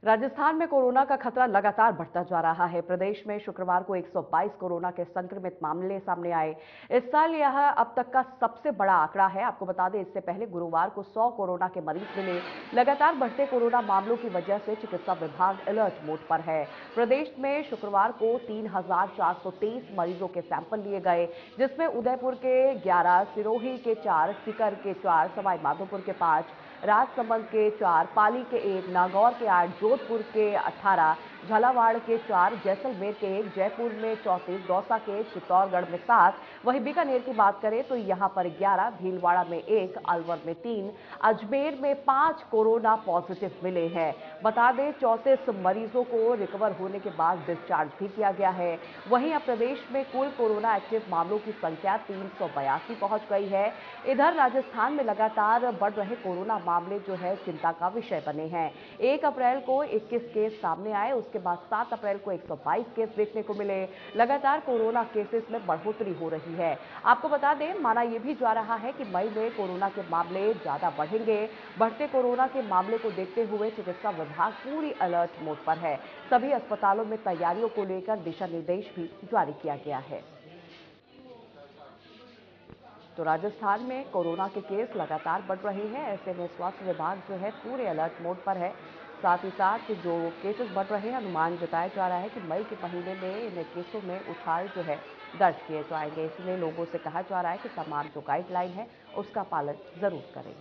राजस्थान में कोरोना का खतरा लगातार बढ़ता जा रहा है। प्रदेश में शुक्रवार को 122 कोरोना के संक्रमित मामले सामने आए। इस साल यह अब तक का सबसे बड़ा आंकड़ा है। आपको बता दें, इससे पहले गुरुवार को 100 कोरोना के मरीज मिले। लगातार बढ़ते कोरोना मामलों की वजह से चिकित्सा विभाग अलर्ट मोड पर है। प्रदेश में शुक्रवार को 3,423 मरीजों के सैंपल लिए गए, जिसमें उदयपुर के 11, सिरोही के 4, सीकर के 4, सवाई माधोपुर के 5, राजसमंद के 4, पाली के 1, नागौर के 8, जोधपुर के 18, झालावाड़ के 4, जैसलमेर के 1, जयपुर में 34, दौसा के 1, चित्तौड़गढ़ में 7, वहीं बीकानेर की बात करें तो यहां पर 11, भीलवाड़ा में 1, अलवर में 3, अजमेर में 5 कोरोना पॉजिटिव मिले हैं। बता दें, 34 मरीजों को रिकवर होने के बाद डिस्चार्ज भी किया गया है। वहीं अब प्रदेश में कुल कोरोना एक्टिव मामलों की संख्या 382 पहुंच गई है। इधर राजस्थान में लगातार बढ़ रहे कोरोना मामले जो है चिंता का विषय बने हैं। 1 अप्रैल को 21 केस सामने आए, उसके बाद 7 अप्रैल को 122 केस देखने को मिले। लगातार कोरोना केसेस में बढ़ोतरी हो रही है। आपको बता दें, माना यह भी जा रहा है कि मई में कोरोना के मामले ज्यादा बढ़ेंगे। बढ़ते कोरोना के मामले को देखते हुए चिकित्सा विभाग पूरी अलर्ट मोड पर है। सभी अस्पतालों में तैयारियों को लेकर दिशा निर्देश भी जारी किया गया है। तो राजस्थान में कोरोना के केस लगातार बढ़ रहे हैं। ऐसे में स्वास्थ्य विभाग जो है पूरे अलर्ट मोड पर है। साथ ही साथ जो केसेस बढ़ रहे हैं, अनुमान जताया जा रहा है कि मई के महीने में इन केसों में उछाल जो है दर्ज किए जाएंगे। इसलिए लोगों से कहा जा रहा है कि तमाम जो गाइडलाइन है उसका पालन जरूर करें।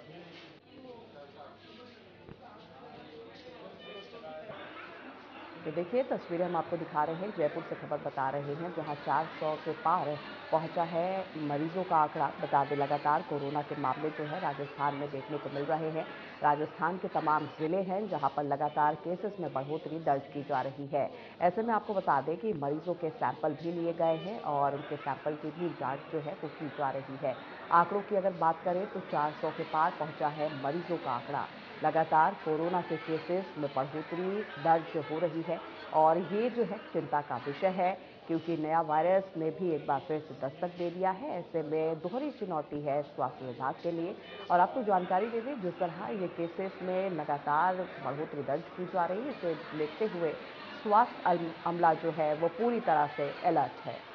तो देखिए, तस्वीरें हम आपको दिखा रहे हैं, जयपुर से खबर बता रहे हैं, जहां 400 के पार पहुंचा है मरीजों का आंकड़ा। बता दें, लगातार कोरोना के मामले जो है राजस्थान में देखने को मिल रहे हैं। राजस्थान के तमाम जिले हैं जहां पर लगातार केसेस में बढ़ोतरी दर्ज की जा रही है। ऐसे में आपको बता दें कि मरीजों के सैंपल भी लिए गए हैं और उनके सैंपल की भी जांच जो है वो की जा रही है। आंकड़ों की अगर बात करें तो 400 के पार पहुंचा है मरीजों का आंकड़ा। लगातार कोरोना के केसेस में बढ़ोतरी दर्ज हो रही है और ये जो है चिंता का विषय है, क्योंकि नया वायरस ने भी एक बार फिर से दस्तक दे दिया है। ऐसे में दोहरी चुनौती है स्वास्थ्य विभाग के लिए। और आपको जानकारी दे दें, जिस तरह ये केसेस में लगातार बढ़ोतरी दर्ज की जा रही है, इसे देखते हुए स्वास्थ्य अमला जो है वो पूरी तरह से अलर्ट है।